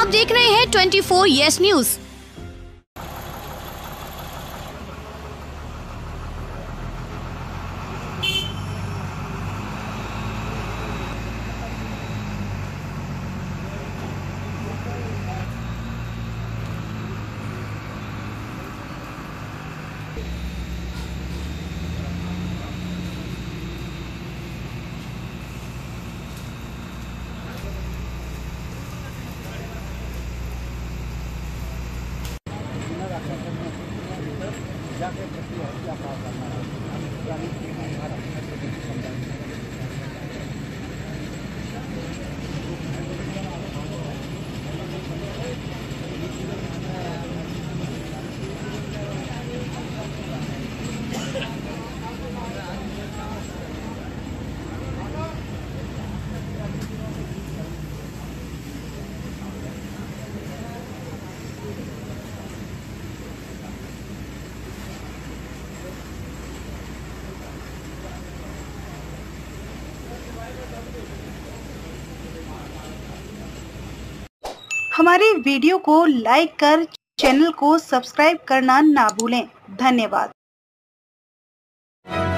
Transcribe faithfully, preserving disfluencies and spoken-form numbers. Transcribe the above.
आप देख रहे हैं ट्वेंटी फोर यस न्यूज। हमारी वीडियो को लाइक कर चैनल को सब्सक्राइब करना ना भूलें। धन्यवाद।